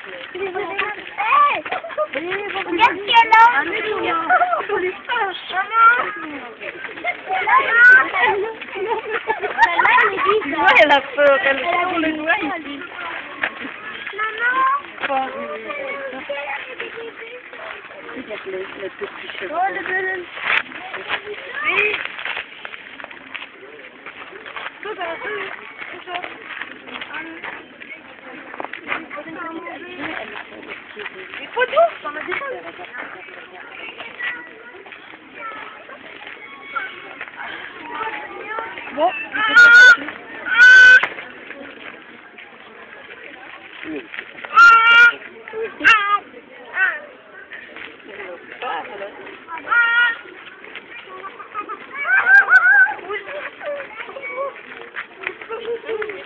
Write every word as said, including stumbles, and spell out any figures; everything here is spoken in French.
Regarde ce qu'il y a là. Maman, elle a peur, elle tourne le doigt ici. Maman. Regarde le, le petit cheveu. Oh, le bel. Oui. Tout ça, tout ça. Les photos, on a des photos. Bon, Ah!